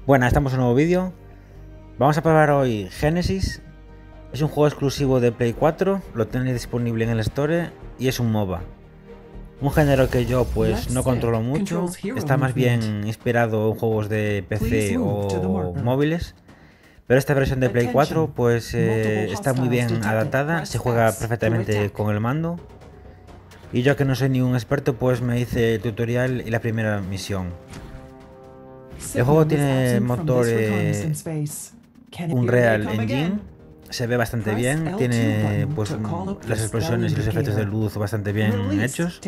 Bueno, estamos en un nuevo vídeo. Vamos a probar hoy Genesis. Es un juego exclusivo de Play 4, lo tenéis disponible en el Store y es un MOBA. Un género que yo pues no controlo mucho, está más bien inspirado en juegos de PC o móviles. Pero esta versión de Play 4 pues está muy bien adaptada, se juega perfectamente con el mando. Y yo que no soy ni un experto pues me hice el tutorial y la primera misión. El juego tiene motor Unreal Engine, se ve bastante bien, tiene pues las explosiones y los efectos de luz bastante bien hechos.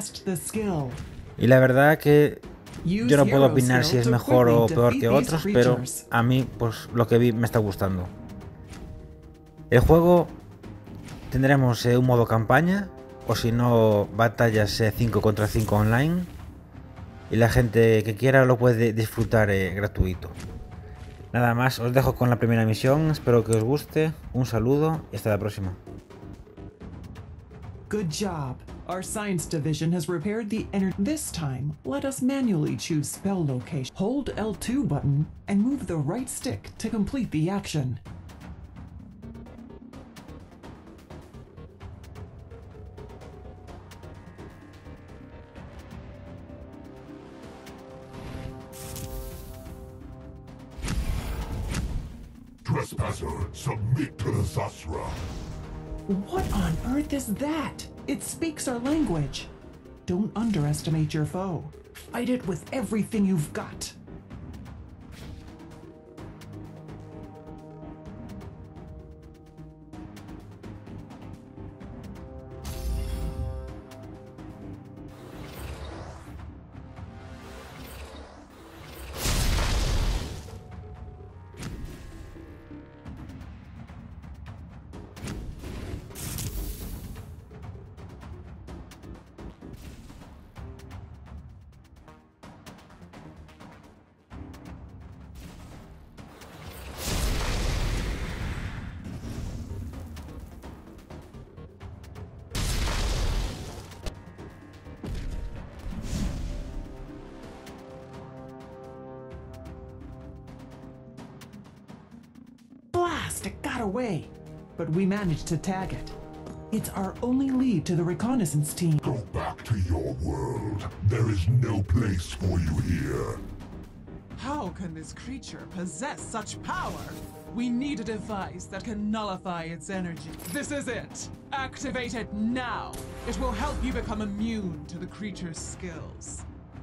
Y la verdad que yo no puedo opinar si es mejor o peor que otros, pero a mí pues lo que vi me está gustando. El juego tendremos un modo campaña, o si no batallas 5 contra 5 online, y la gente que quiera lo puede disfrutar gratuito. Nada más, os dejo con la primera misión, espero que os guste, un saludo y hasta la próxima. Good job. Our science division has repaired the This time, let us manually choose spell location. Hold L2 button and move the right stick to complete the action. Trespasser, submit to the Zasra. What on earth is that? It speaks our language. Don't underestimate your foe. Fight it with everything you've got. It got away, but we managed to tag it. It's our only lead to the reconnaissance team. Go back to your world. There is no place for you here. How can this creature possess such power? We need a device that can nullify its energy. This is it. Activate it now. It will help you become immune to the creature's skills.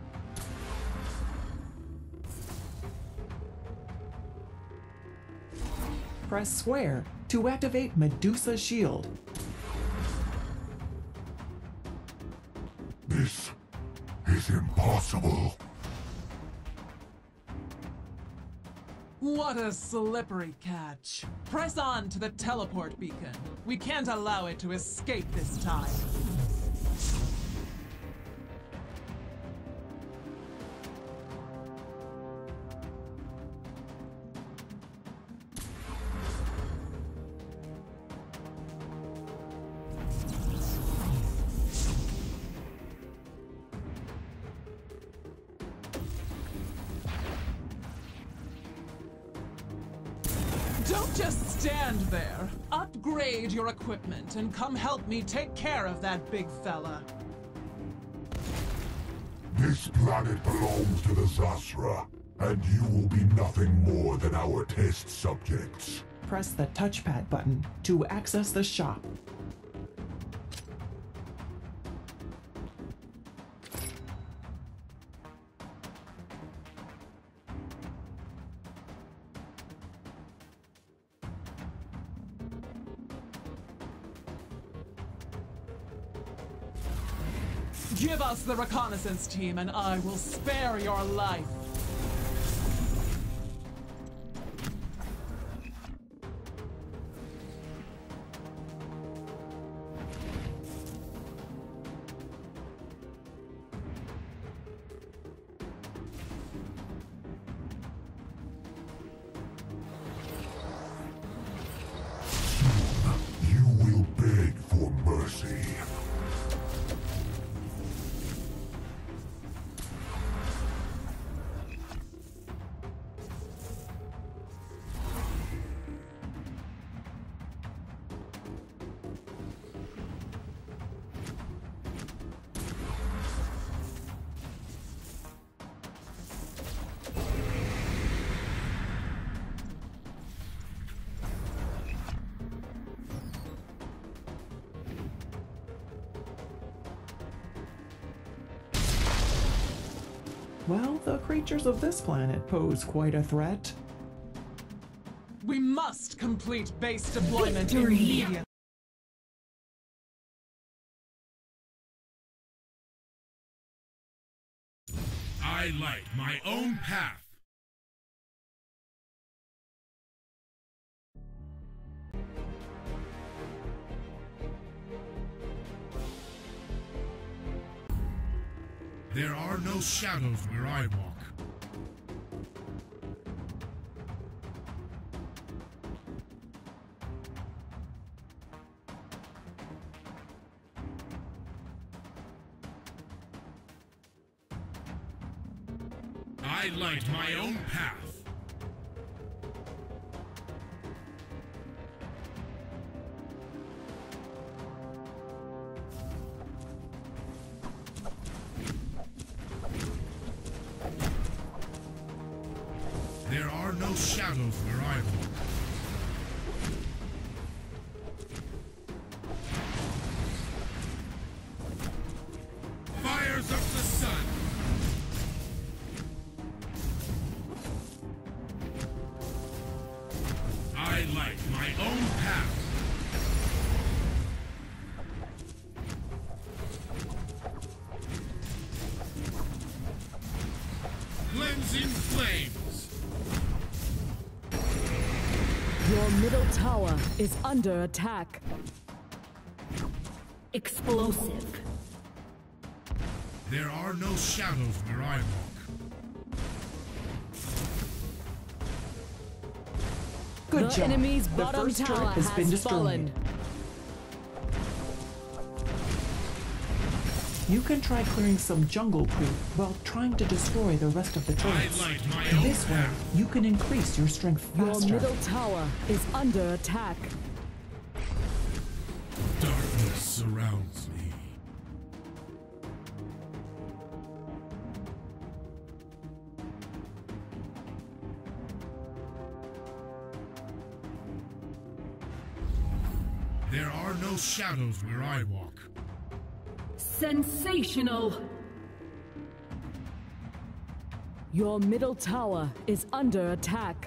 Press square to activate Medusa Shield. This is impossible. What a slippery catch. Press on to the teleport beacon. We can't allow it to escape this time. Don't just stand there. Upgrade your equipment and come help me take care of that big fella. This planet belongs to the Zasra, and you will be nothing more than our test subjects. Press the touchpad button to access the shop. Give us the reconnaissance team and I will spare your life. You will beg for mercy. Well, the creatures of this planet pose quite a threat. We must complete base deployment immediately. I light my own path. There are no shadows where I walk. I light my own path. There are no shadows where I walk. Fires of the sun. I light my own path. Cleansing flames. Your middle tower is under attack. Explosive. There are no shadows where I walk. Good The job. enemy's The bottom first tower turret has been destroyed. fallen. You can try clearing some jungle poop while trying to destroy the rest of the turrets. I light my own This way, path. you can increase your strength Your faster. middle tower is under attack. Darkness surrounds me. There are no shadows where I walk. Sensational! Your middle tower is under attack.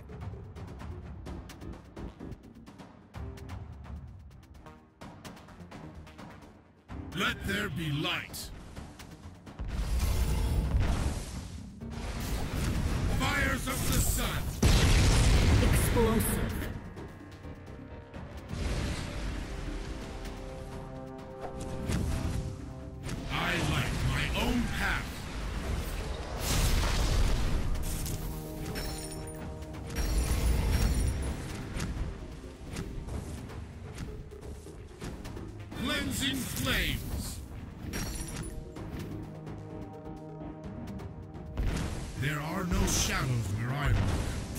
Let there be light. Fires of the sun. Explosive. I light my own path. Cleansing flames. There are no shadows where I walk.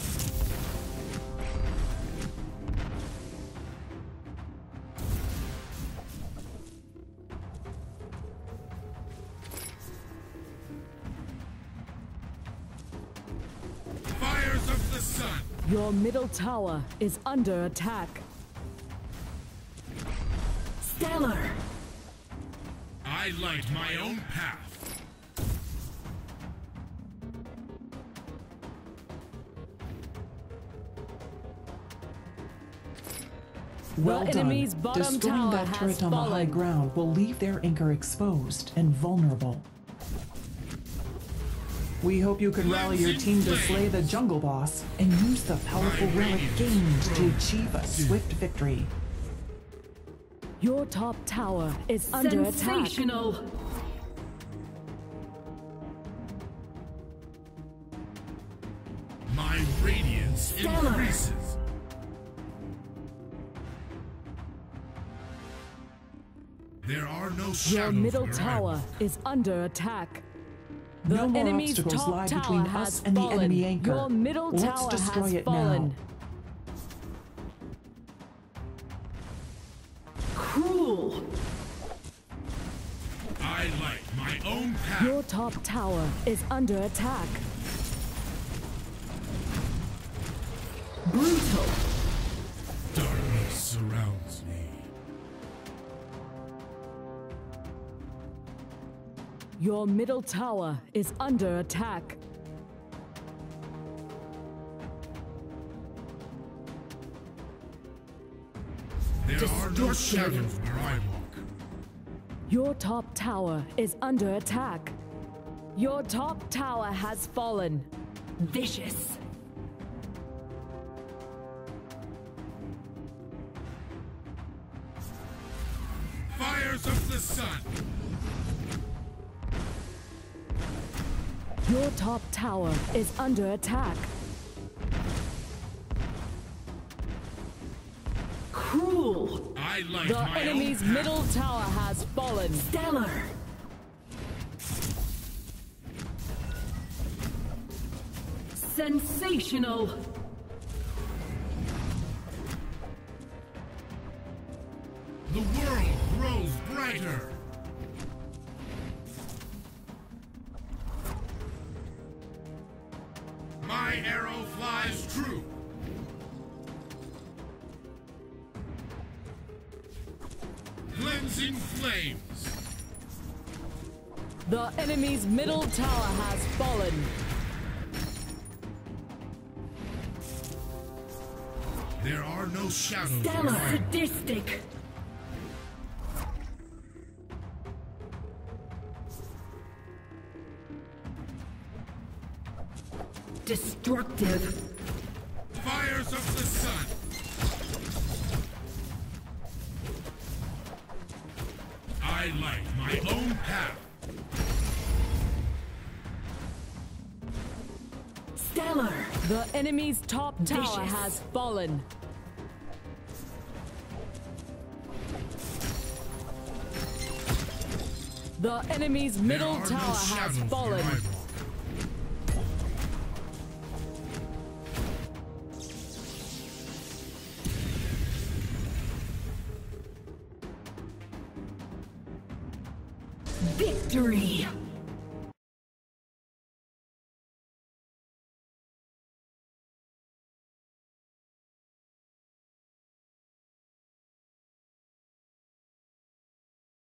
Fires of the sun. Your middle tower is under attack. Stellar! I light my own path. Well The done. enemy's bottom Destroying tower that has turret on the high fallen. ground will leave their anchor exposed and vulnerable. We hope you can rally your team to slay the jungle boss and use the powerful relic gained to achieve a swift victory. Your top tower is under attack. Sensational! My radiance increases. There are no shadows Your middle where I tower walk. is under attack. The No more enemy's obstacles top lie tower between has us and the fallen. enemy anchor. Your middle Let's tower destroy has it fallen. now. Cruel! I light my own path. Your top tower is under attack. Brutal! Darkness surrounds me. Your middle tower is under attack. There are no shadows where I walk. Your top tower is under attack. Your top tower has fallen. Vicious. Fires of the sun. Your top tower is under attack. Cruel. I like The my enemy's own middle tower has fallen. Stellar. Sensational. The world grows brighter. My arrow flies true. Cleansing flames. The enemy's middle tower has fallen. There are no shadows. Stellar. where I walk. Sadistic. Destructive. Fires of the sun. I like my own path. Stellar. The enemy's top tower has fallen. The enemy's middle There are tower no has shadows where fallen. I walk. Victory!